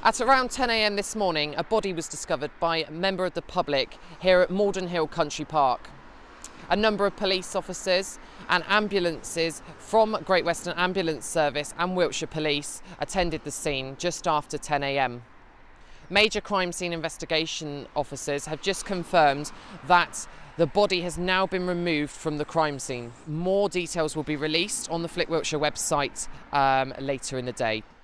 At around 10 a.m. this morning, a body was discovered by a member of the public here at Malden Hill Country Park. A number of police officers and ambulances from Great Western Ambulance Service and Wiltshire Police attended the scene just after 10 a.m. Major crime scene investigation officers have just confirmed that the body has now been removed from the crime scene. More details will be released on the FLIC Wiltshire website later in the day.